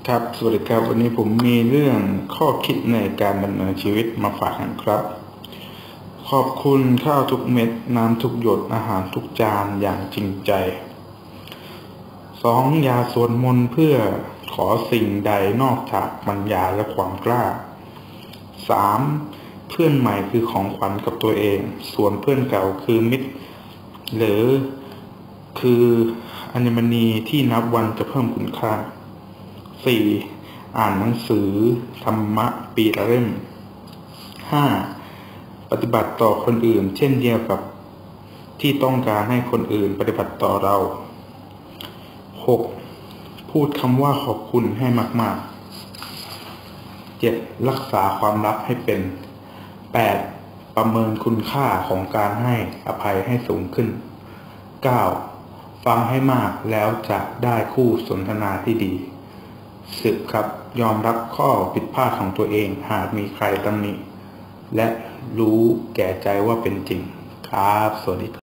ครับสวัสดีครับวันนี้ผมมีเรื่องข้อคิดในการดำเนินชีวิตมาฝากกันครับขอบคุณข้าวทุกเม็ดน้ำทุกหยดอาหารทุกจานอย่างจริงใจ2อย่าสวดมนต์เพื่อขอสิ่งใดนอกจากปัญญาและความกล้า3เพื่อนใหม่คือของขวัญกับตัวเองส่วนเพื่อนเก่าคือมิตรหรือคืออัญมณีที่นับวันจะเพิ่มคุณค่า4อ่านหนังสือธรรมะปีละเล่ม5ปฏิบัติต่อคนอื่นเช่นเดียวกับที่ต้องการให้คนอื่นปฏิบัติต่อเรา6พูดคำว่าขอบคุณให้มากๆ7รักษาความลับให้เป็น8ประเมินคุณค่าของการให้อภัยให้สูงขึ้น9ฟังให้มากแล้วจะได้คู่สนทนาที่ดี10ครับยอมรับข้อผิดพลาดของตัวเองหากมีใครตำหนิและรู้แก่ใจว่าเป็นจริงครับสวัสดีครับ